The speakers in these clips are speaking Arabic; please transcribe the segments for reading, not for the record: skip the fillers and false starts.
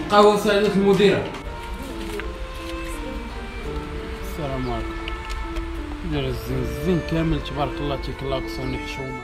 قهوة سعادة المديرة. السلام عليكم. دير الزين كامل تبارك الله تيكلاكسوني حشومة.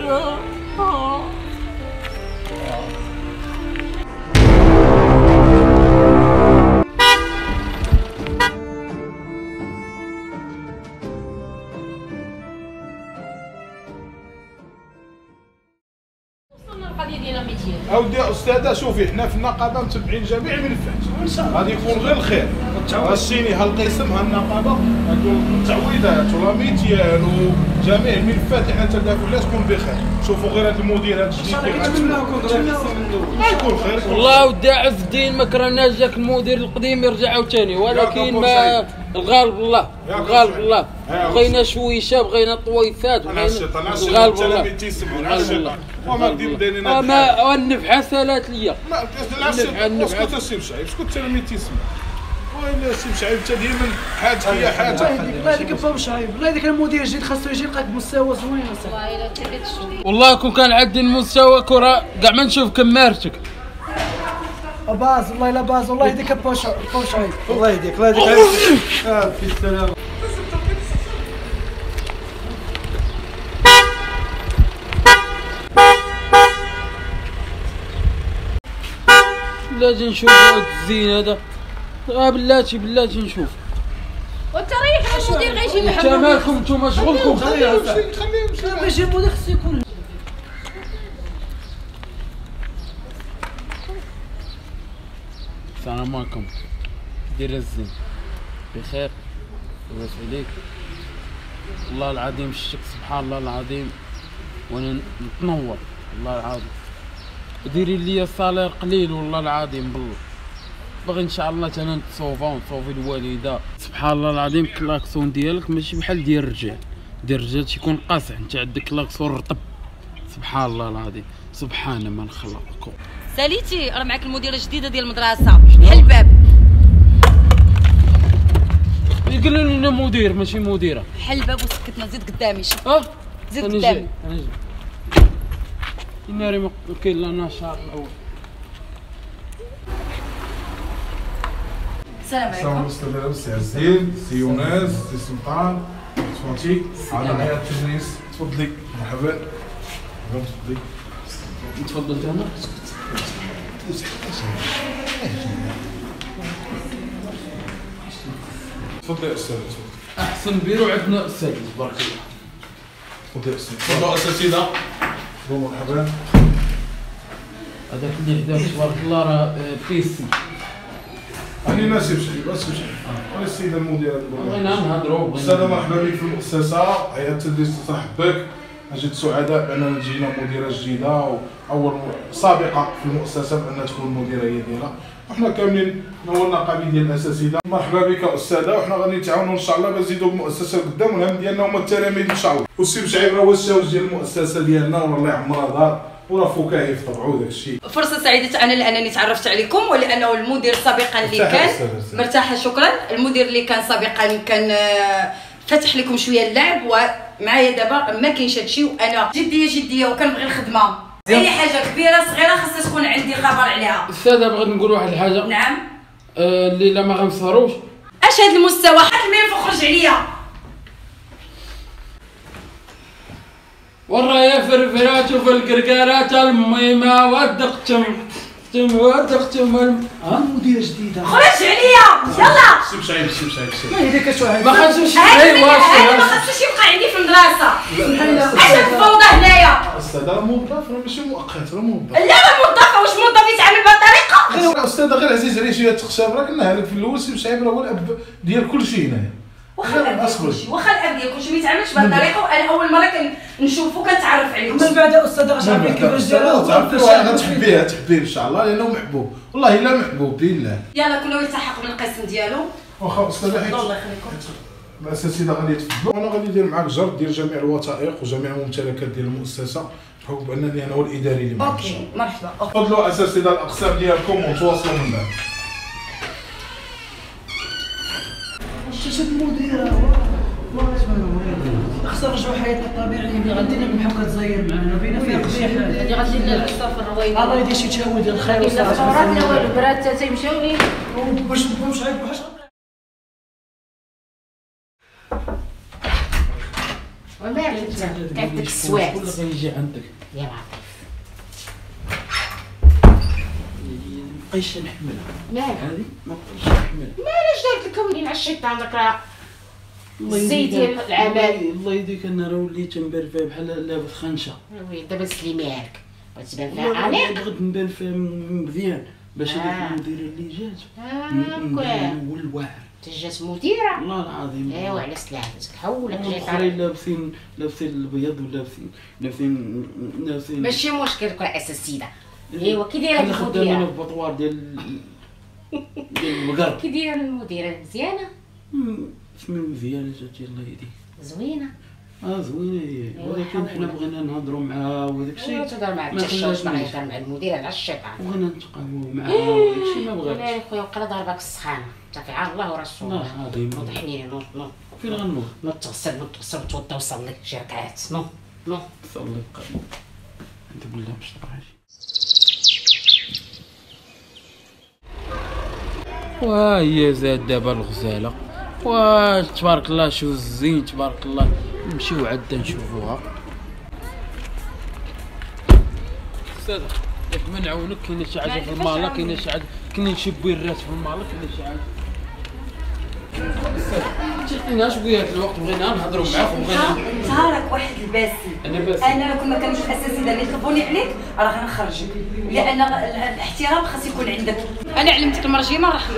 اودي يا استاذه شوفي حنا في النقابه متبعين جميع الملفات غادي يكون غير الخير. هالشيني هالقسم هالنقابه هادو التعويضات وراميتيان وجميع الملفات اللي حنا تدافعوا عليها تكون بخير. شوفوا غير هذا المدير هذا الجديد ما يكون خير. والله ودي عز الدين ما كرهناش جاك المدير القديم يرجع عاوتاني، ولكن ما الغالب الله الغالب الله. بغينا شويشه بغينا طويفات بغينا الغالب الله. وما قديم دايرين ما النفحه سالات ليا. اسكت السي مشعيب اسكت التلاميذ تيسمع. وين السي مشعيب انت ديما حاجه هي حاجه. الله يديك با مشعيب، الله يديك المدير الجديد خاصو يجي يلقاك بمستوى زوين اصاحبي. والله الا تبيت شويه. والله كون كان عندي المستوى كره كاع ما نشوف كمارتك. باز والله الا باز، والله يديك با مشعيب. الله يديك الله يديك. في السلامه. بلاتي نشوف هاد الزين هذا. بلاتي نشوف. وانت ريح المدير غيجي انت مالكم نتوما شغلكم. خليه باش المدير خصو يكون. السلام عليكم. دير الزين بخير لاباس عليك. والله العظيم شتك سبحان الله العظيم وانا نتنور والله العظيم. ديري لي الصالير قليل والله العظيم بالله. باغي ان شاء الله انا نتصوفي الوالده. سبحان الله العظيم الكلاكسون ديالك ماشي بحال ديال الرجال. ديال الرجال تيكون قاصح، انت عندك كلاكسون رطب. سبحان الله العظيم سبحان من خلقكم. ساليتي راه معاك المديره الجديده ديال المدرسه، حل الباب. يقولوا لنا مدير ماشي مديره. حل الباب وسكتنا. زيد قدامي شوف. زيد أنا قدامي. الناري ما كاين لا نشاط الاول. السلام عليكم. السلام عليكم سي عزيز سي يونس سي سلطان تفضلي على هيئه التدريس. تفضلي مرحبا. تفضلي. تفضل انا. تفضلي يا استاذ. احسن بيرو عندنا استاذ تبارك الله. تفضلي يا استاذ. تفضلوا اساتذه. مرحبا. هذاك اللي حداه تبارك الله راه بيسي. هاني ناس يمشي بس يمشي. وانا السيده المديره. بغينا نهضروا. استاذه مرحبا بك في المؤسسه. هيئه التدريس ترحب بك. جد سعداء باننا جينا مديره جديده واول سابقه في المؤسسه بان تكون المديره هي ديالها. وحنا كاملين نورنا قبيل ديال الاساتذه. مرحبا بك استاذه. وحنا غادي نتعاونوا ان شاء الله باش نزيدوا المؤسسه لقدام. والهم ديالنا هما التلاميذ ان شاء الله. والسي مشعيب راه هو الشاوج ديال المؤسسه ديالنا وراه الله يعمرها دار وراه فكاهي في طبعو داك الشيء. فرصه سعيده انا لانني تعرفت عليكم ولانه المدير سابقا اللي كان مرتاحه. شكرا. المدير اللي كان سابقا كان فتح لكم شويه اللعب، ومعايا دابا ما كاينش هادشي. وانا جديه وكنبغي الخدمه. اي حاجه كبيره صغيره خاصها تكون عندي خبر عليها. استاذه بغيت نقول واحد الحاجه. نعم. الليله ما غنسهروش. اش هاد المستوى؟ حد ما يفخرج عليا. ورايا فرفرات وفي القرقارات الميمه ودقتم مديره جديده. خرج عليا يلا. سي مشعيب. ما يديك شويه. ما خاصوش ما خاصوش يبقى عندي في المدرسه. اش هاد الفوضى هنايا؟ استاذ راه موظف راه ماشي مؤقت راه موظف. لا راه موظفه. واش موظف يتعامل بهذه الطريقه؟ استاذ غير عزيز عليه شويه تخشاب. راه قلناها لك في الاول سي مشعيب راه هو الاب ديال كل شيء هنايا. واخا الاب ديال كلشي ما يتعاملش بهذه الطريقه. وانا اول مره كنشوفو كنتعرف عليه. من بعد استاذ غنعرف كيفاش دايره. تعرفوا تحبيه ان شاء الله لانه محبوب. والله الا محبوب بالله. يلا كل يلتحق بالقسم ديالو. واخا استاذ حيت الله يخليكم. الاساتذه غادي يتفضلوا. وانا غادي ندير معاك جرد ديال جميع الوثائق وجميع الممتلكات ديال المؤسسه بحكم بانني انا هو الاداري اللي معاك. اوكي مرحبا. تفضلوا اساتذه الاقسام ديالكم ونتواصلوا من بعد. شاشة المديرة. خصنا نرجعوا حياتنا طبيعي اللي غادي لنا بحال كتزير معنا بينا فيها قبيح اللي غادي لنا العصافر الرويضه الله يدير شي تشاود ديال الخير لا وصافي لا والو البرات تيمشيو ليه باش نفهمش عيب بحال وما عرفت عندك السواد كل غيجي عندك يا لطيف مابقيتش نحملها مالك هذه مابقيتش نحملها علاش دارت لكم ولين الشيطان داك راه الزيت ديال العمل الله يديك انا راه وليت نبان فيها بحال لابس خنشه وي دابا سليميك بغيت تبان فيها انيق بغيت نبان فيها مزيان باش هذيك المديره اللي جات كوين هو الواعر تجات مديره والله العظيم ايوا على سلامتك حولك الاخرين لابسين الابيض ولابسين ماشي مشكل كل اساسيده ايوا كي دايره انا خدام انا المديره في بطوار ديال المقرب كي دايره المديره مزيانه اسمي مزيانه جاتي الله يهديك زوينه زوينه هي ولكن حنا بغينا نهضروا معاها وداك الشيء تهضر مع ما التشوش خلاتنيش. باغي يهضر مع المدير على الشيطان بغينا نتقابلوا معاها وداك الشيء ما لا بغاتش يا خويا وقرا ضربك السخانه تافي على الله ورسوله والله العظيم نوض حنيني نوض فين غنوض نوض تغسل وتوضى وصلي شي ركعات نوض صلي قبل انت بالله باش تراجع وهي زاد دابا الغزاله تبارك الله شو الزين تبارك الله نمشيو عدا نشوفوها استاذ ياك ما نعاونك كاين شي حاجه في المالا كاين شي حاجه كاين شي بويرات في المالا كاين شي حاجه تيقيناش بويا هاد الوقت بغينا نهضروا معاك وبغينا انت راك واحد الباسي. انا باسي انا لو كنا كنمشي الاساتذه اللي يطلبوني عليك راه غنخرجك، لان الاحترام خاص يكون عندك. انا علمتك المرجيمه رحمه.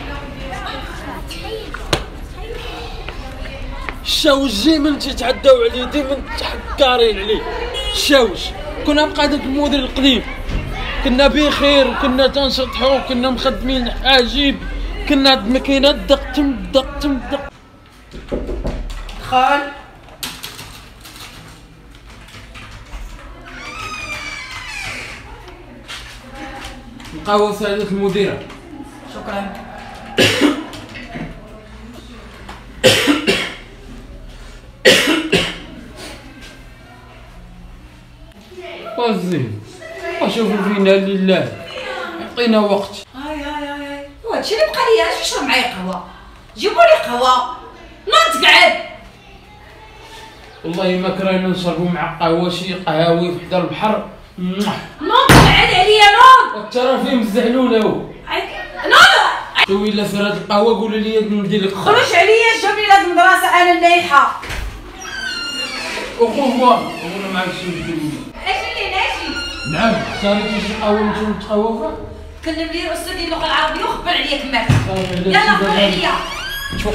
الشاوش ديما تيتعداو عليه ديما تحكارين عليه الشاوش. كنا بقى داك المدير القديم كنا بخير وكنا تنشطحو وكنا مخدمين حاجيب كنا عند الماكينات دق دق دق. دخل. نقهوى سعادة المديرة. شكرا. وزين وشوفوا فينا لله عطينا وقت. هاي وهادشي اللي بقى ليا. اش نشرب معايا قهوه؟ جيبوا لي قهوه نوض قعد. والله ما كرهنا نشربوا مع قهوة شي قهاوي في حدا البحر. نوض قعد عليا نوض. ترى فيه مزعلولة هو. نوض. شوفي الا في هاد القهوة قولي لي ندير لك خرج عليا جاب لي لهاد المدرسه انا النايحه. اخوة انا معاك شي ندير. اجي لي ناجي. نعم اختاريتي شي قهوة نمشيو نتقهوى فيها؟ كلم لي الاستاذ ديال اللغه العربيه وخبر عليا كماك. يلا خبر عليا. شوف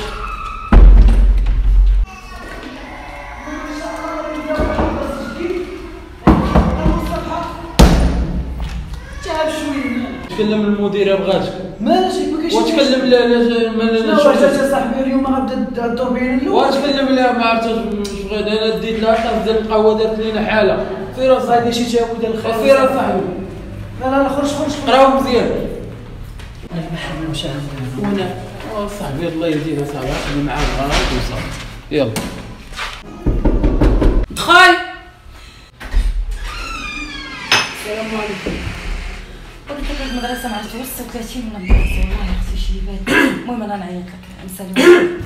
تكلم المديرة بغاتك ماشي ما كاينش وتكلم لا واش صاحبي اليوم غنبدا الدور بين الاول وتكلم لها ما عرفتش واش بغيت انا ديت لها طاف ديال القهوة دارت لينا حالة في راس هذه شي تاوي ديال الخير وفي راه صاحبي لا خرج قراو مزيان المحل مشى وانا صاحبي الله يهديها صاحبي خلي معاه غلط وصافي يلا دخل. السلام عليكم. قلت لك المدرسه ما عرفتش واش 36 من المدرسه والله خصني شي يبان. المهم انا نعيط لك مسالم.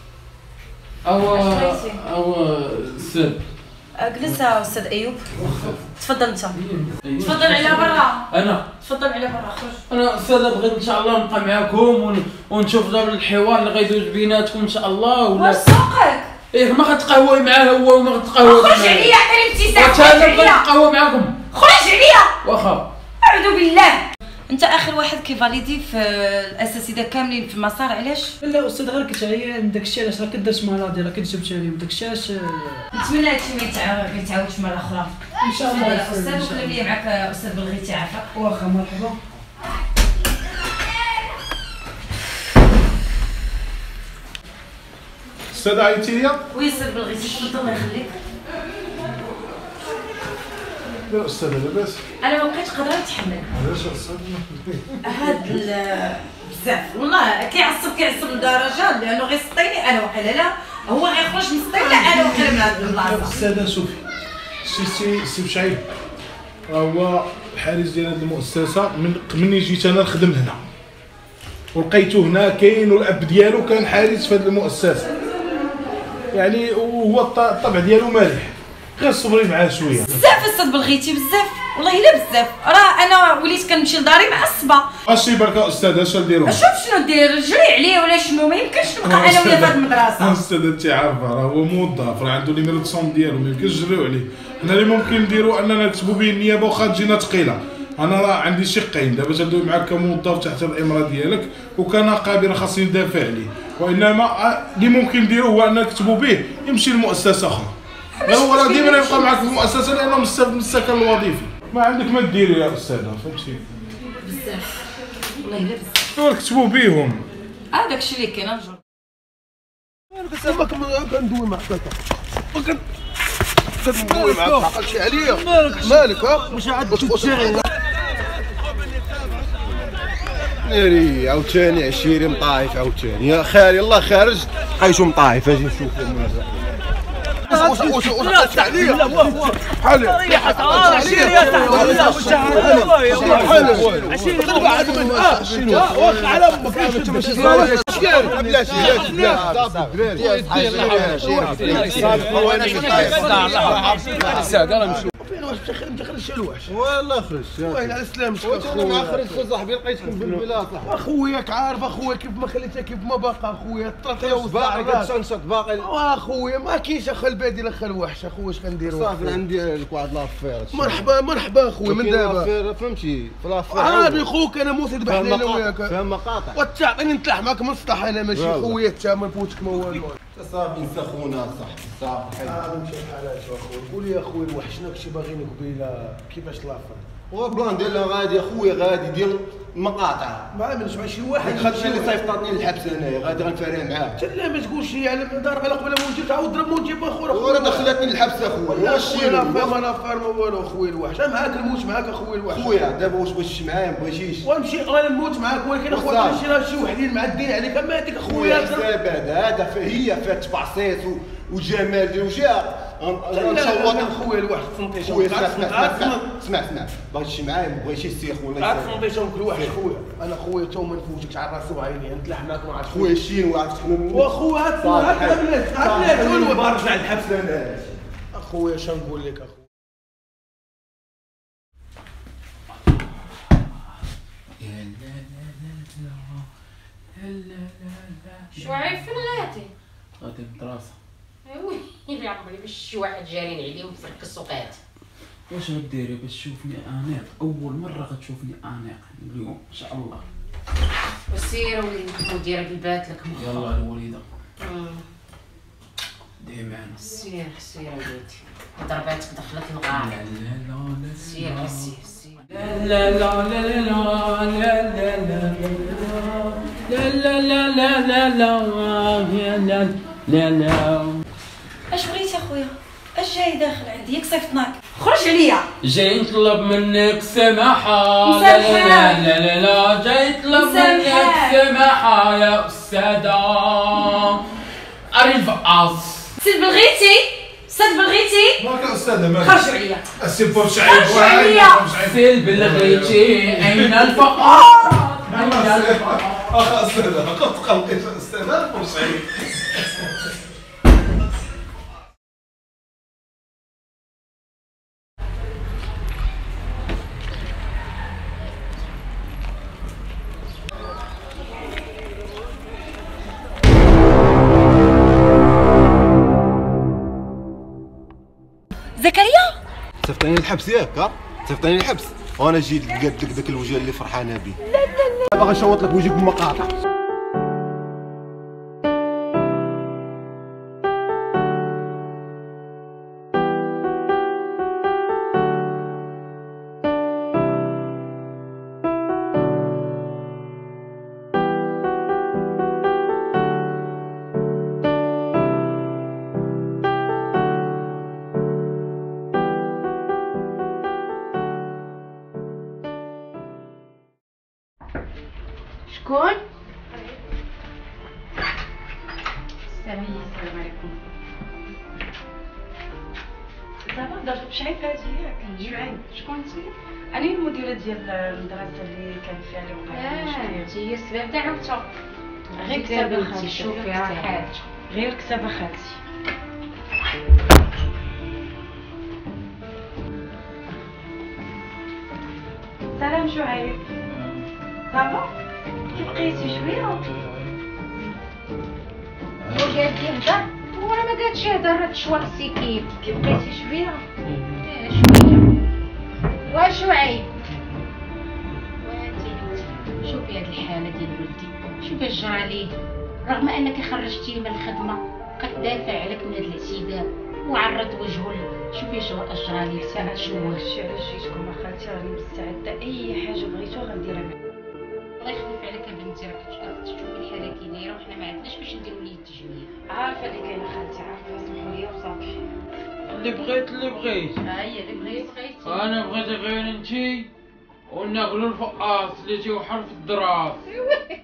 او استاذ جلس يا استاذ ايوب. تفضل انت. تفضل على برا. انا تفضل على برا خرج. انا استاذ بغيت ان شاء الله نبقى معاكم ونشوف دابا الحوار اللي غيدوز بيناتكم ان شاء الله ولا واش سوقك؟ ايه ما غتقهوي معاه هو وما غتقهوي خرج عليا عطيني ابتسام. واش انا خرج بغيت عليا. نتقهوى معاكم خرج عليا. واخا اعوذ بالله. انت اخر واحد كيفاليدي في الاساتذه كاملين في المسار. علاش؟ لا استاذ غير كتعيا داك الشيء علاش راه كدرت مرض راه كتجبت عليهم داك الشيء علاش نتمنى هادشي ما يتعاودش مره اخرى ان شاء الله يا استاذ. وكلم لي معاك استاذ بلغيتي عافاك. واخا مرحبا. استاذ عيطتي ليا؟ وي استاذ بلغيتي تفضل الله يخليك. لا استاذ لاباس. انا ما بقيتش قادره نتحمل علاش استاذ؟ بزاف والله كيعصب لدرجه لانه غيسطيني انا وقيله لا هو غيخرج من السطيل لا انا وقيله من هاد البلاصه. استاذه شوفي سي بشعيب هو الحارس ديال هذه المؤسسه مني جيت انا نخدم هنا ولقيته هنا كاين والاب ديالو كان حارس في هذه المؤسسه يعني وهو الطبع ديالو مالح غير صبري معاه شويه بزاف استاذ بلغيتي بزاف والله الا بزاف راه انا وليت كنمشي لداري معصبه. اش بركه استاذ اش نديرو؟ شوف شنو دير جري عليه ولا شنو ما يمكنش نبقى انا وياه في هاد المدرسه. استاذ انت عارفه راه هو موظف راه عنده نيميرو دو ديالو ما يمكنش نجريو عليه. حنا اللي ممكن نديرو اننا نكتبوا به النيابه واخا تجينا ثقيله. انا راه عندي شقين دابا تندوي معاك كموظف تحت الامره ديالك وكنقابي راه خاصني ندافع عليه وانما اللي ممكن نديرو هو ان نكتبوا به يمشي لمؤسسه اخرى. هو راه ديما يبقى معاك في المؤسسه لانه مستفد من السكن الوظيفي. ما عندك ما ديري يا استاذه فهمتي. بزاف والله الا بزاف. كتبوا بيهم. هذاك الشيء اللي كاين نجر. كندوي معك كندوي معك عقلتي عليا مالك ها واش عاد تشيري ناري عاوتاني عشيري مطايف عاوتاني يا خالي الله خارج لقيتو مطايف اجي نشوف واش عقلتي عليا بحال عشيري يا صاحبي واخ على امك دخل الشلوح والله خرج والله على سلامتك اخويا خرج خو صاحبي لقيتكم في البلاصه اخوياك عارف اخويا كيف ما خليتها كيف ما باقى اخويا الطرطيه باقي كتشنشط باقي اخويا ما كاينش اخو البادله اخو الوحش اخويا اش كنديروا صافي عندي لك واحد لافير مرحبا اخويا من دابا فهمتي في لافير عادي خوك انا موت ذبح لي انا وياك فهم مقاطع وتعطيني نطلع معاك من السطح انا ماشي خويا انت ما نفوتك ما والو صافي نسى خونا صاحبي صافي مشى الحالات اخويا قول لي اخويا الوحش شنو كنتي باغيني قبيله كيفاش لافير هو بلان ديالنا غادي اخويا غادي يدير مقاطع ما عملش مع شي واحد خاطر اللي صيفطني للحبس انايا غادي غنفارق معاه لا ما تقولش على ضرب على قبل ما نجي تعاود ضرب ونجيب اخويا هو دخلتني للحبس اخويا واش انا فاهم والو اخويا الوحش معاك نموت معاك اخويا الوحش خويا دابا واش بغيتي معايا ما بغيتيش ونمشي انا نموت معاك ولكن اخويا ماشي راه شي وحدين معدين عليك اما هذيك اخويا هذا هي فيها تبعصيص وجمال ديال وجهها غنصوت اخويا الواحد تنطيش اسمع بغيتي شي معايا ما بغيتيش السيخ ولا عاد تنطيشهم كل واحد خويا انا خويا تو ما نفوتكش على راسي وعيني نتلاح معاك ما عرفتش خويا شين وعرفت واخويا هات بلاد برجع الحبس انا اخويا اش نقول لك اخويا شعيب فين غادي؟ غادي للدراسة. ايوي يا عمري باش شي واحد جارين عليهم في السوقات. واش غديري باش تشوفني انيق؟ اول مرة غتشوفني انيق اليوم ان شاء الله. وسير وليدي مديرك البات لك يلا الوليدة. دي معنا. سير وليدي. ضرباتك دخلت الغار. لا سير سير. لا لا لا لا لا لا لا لا. اش بغيتي اخويا؟ اش جاي داخل عندي ياك صيفطناك؟ خرج عليا. جاي نطلب منك سماحة. لا لا لا لا جاي نطلب منك سماحة يا أستاذة. أريد فقاص. سيد بلغيتي مالك استاذه مالك خرج عليا. السي بورشعيب خرج عليا. سيد بلغيتي أين الفقاص؟ استاذه قد قلقيت استاذه بورشعيب. زكريا صيفطيني للحبس ياك ها صيفطيني للحبس وانا جيت لقيت لك ذاك الوجه اللي فرحانه به لا باغي نشوط لك وجهك بمقاطع شكون؟ السلام عليكم. صافا درت بشعيب هادي ياك شعيب. شكون انت؟ انا المديره ديال المدرسه اللي كان فيها اللي وقع المشكل. انت هي السبب تاع عاوتها. غير كتابه خالتي. شوفي راه حالتك. غير كتابه خالتي. سلام شعيب. صافا كيف بقيتي شويه؟ وقال لي هضر ورا ما قالتش هضر راه تشوارسي كيف بقيتي شويه؟ شويه. واش عيب؟ شوفي هاد الحاله ديال ولدي شوفي اش جرى ليه، رغم انك خرجتيه من الخدمه بقى دافع عليك من هاد الاعتداء وعرض وجهه. شوفي شو اجرى ليه سنه شهور. هادشي علاش جيتكم اخالتي، راني مستعده اي حاجه بغيتو غنديرها معاك. الله يخلف عليك بنتي، راك تشوفي الحاله كي دايره وحنا ما عندناش باش نديروا ليه التجميع. عارفه اللي كاينه خالتي، عارفه، سمحوا لي وصافي. اللي بغيت ها هي اللي بغيتي. انا بغيت غير انتي وناكلو الفقاص اللي تيوحر في الدراس.